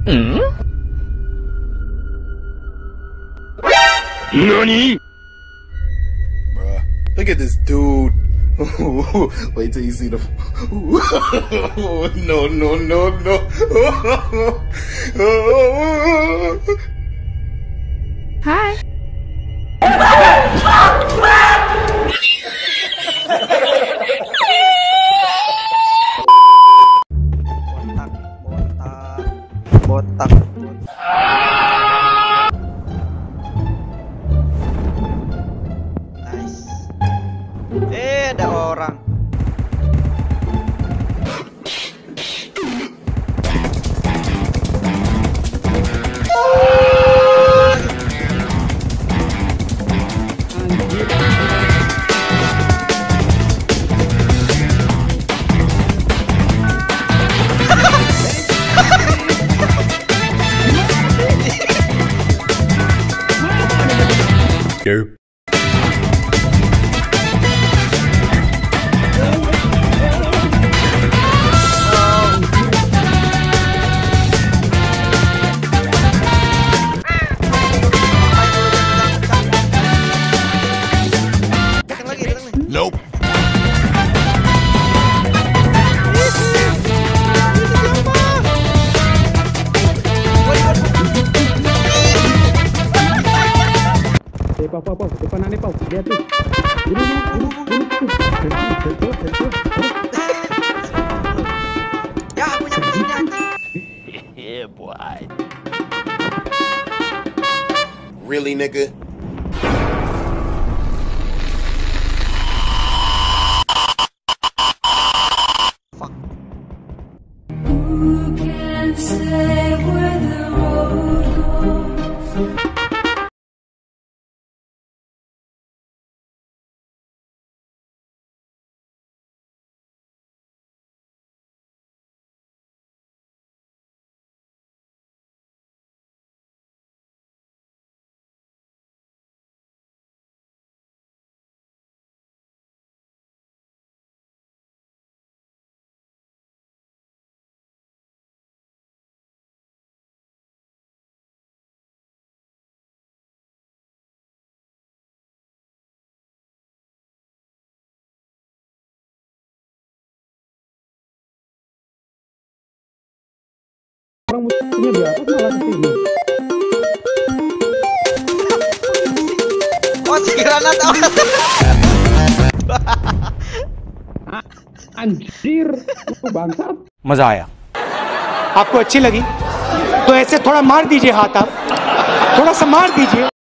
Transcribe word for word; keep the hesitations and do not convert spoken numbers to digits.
Nani? Bruh, look at this dude. Wait till you see the. No, no, no, no. Hi. Botak, botak, botak. Nice. Eh, ada orang. Nope. Nope. Eh, Pau, Pau, Pau, depan aneh, Pau. Lihat tuh. Ini, ini, ini, ini. Betul, betul, betul. Ya, aku nyamperin aja. Yeah, boy. Really, nigga? Fuck. Who can say where the road goes? Orang musuhnya di atas malah kesini. Oh, si granat. Anjir, lu bangsat. मजा आया आपको अच्छी लगी तो ऐसे थोड़ा मार दीजिए हाथ आप थोड़ा सा मार दीजिए